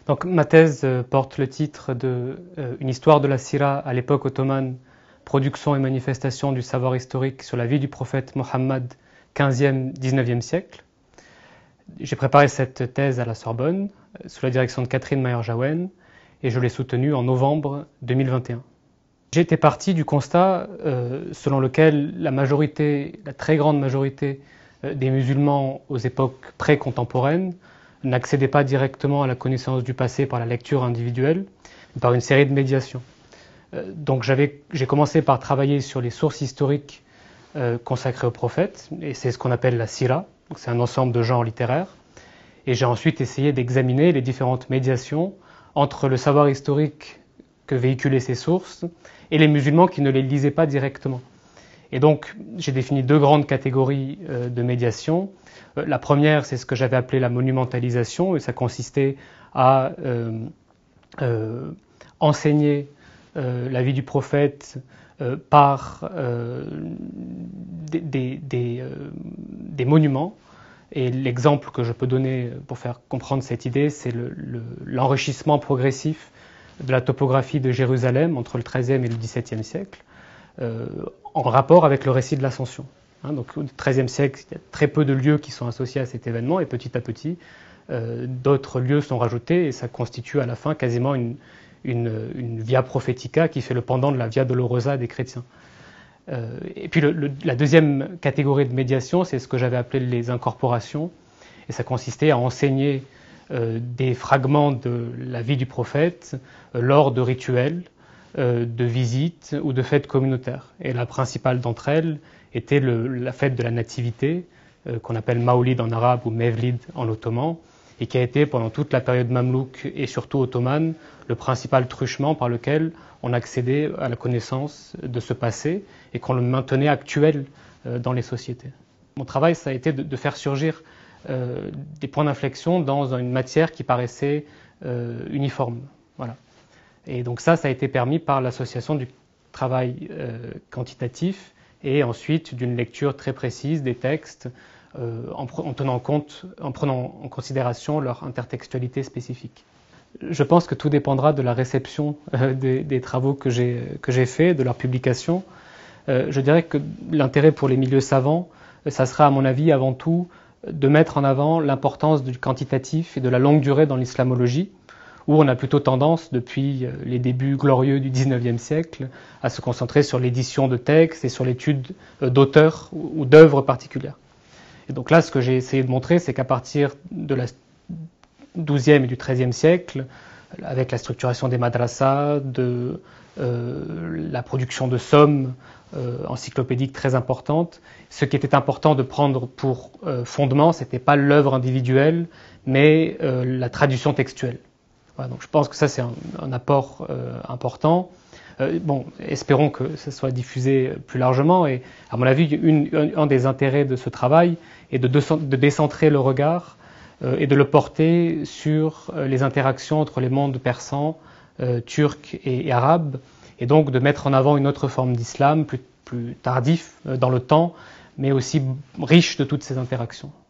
Donc ma thèse porte le titre de Une histoire de la Sira à l'époque ottomane, production et manifestation du savoir historique sur la vie du prophète Mohammed 15e-19e siècle. J'ai préparé cette thèse à la Sorbonne sous la direction de Catherine Mayer-Jaouen et je l'ai soutenue en novembre 2021. J'ai été parti du constat selon lequel la très grande majorité des musulmans aux époques pré-contemporaines n'accédaient pas directement à la connaissance du passé par la lecture individuelle, mais par une série de médiations. Donc j'ai commencé par travailler sur les sources historiques consacrées au prophète, et c'est ce qu'on appelle la Sira, c'est un ensemble de genres littéraires. Et j'ai ensuite essayé d'examiner les différentes médiations entre le savoir historique que véhiculaient ces sources et les musulmans qui ne les lisaient pas directement. Et donc, j'ai défini deux grandes catégories de médiation. La première, c'est ce que j'avais appelé la monumentalisation, et ça consistait à enseigner la vie du prophète par des monuments. Et l'exemple que je peux donner pour faire comprendre cette idée, c'est l'enrichissement progressif de la topographie de Jérusalem entre le XIIIe et le XVIIe siècle, en rapport avec le récit de l'Ascension. Donc au XIIIe siècle, il y a très peu de lieux qui sont associés à cet événement, et petit à petit, d'autres lieux sont rajoutés, et ça constitue à la fin quasiment une via prophetica qui fait le pendant de la via dolorosa des chrétiens. Et puis la deuxième catégorie de médiation, c'est ce que j'avais appelé les incorporations, et ça consistait à enseigner des fragments de la vie du prophète lors de rituels, de visites ou de fêtes communautaires. Et la principale d'entre elles était la fête de la Nativité, qu'on appelle Maoulid en arabe ou Mevlid en ottoman, et qui a été pendant toute la période mamelouk et surtout ottomane le principal truchement par lequel on accédait à la connaissance de ce passé et qu'on le maintenait actuel dans les sociétés. Mon travail, ça a été de faire surgir des points d'inflexion dans une matière qui paraissait uniforme. Voilà. Et donc ça a été permis par l'association du travail quantitatif et ensuite d'une lecture très précise des textes en prenant en considération leur intertextualité spécifique. Je pense que tout dépendra de la réception des travaux que j'ai faits, de leur publication. Je dirais que l'intérêt pour les milieux savants, ça sera à mon avis avant tout de mettre en avant l'importance du quantitatif et de la longue durée dans l'islamologie, où on a plutôt tendance, depuis les débuts glorieux du XIXe siècle, à se concentrer sur l'édition de textes et sur l'étude d'auteurs ou d'œuvres particulières. Et donc là, ce que j'ai essayé de montrer, c'est qu'à partir de la XIIe et du XIIIe siècle, avec la structuration des madrasas, de la production de sommes encyclopédiques très importantes, ce qui était important de prendre pour fondement, ce n'était pas l'œuvre individuelle, mais la tradition textuelle. Voilà, donc je pense que ça c'est un apport important. Espérons que ça soit diffusé plus largement, et à mon avis, un des intérêts de ce travail est de décentrer le regard et de le porter sur les interactions entre les mondes persans, turcs et arabes, et donc de mettre en avant une autre forme d'islam, plus tardif dans le temps, mais aussi riche de toutes ces interactions.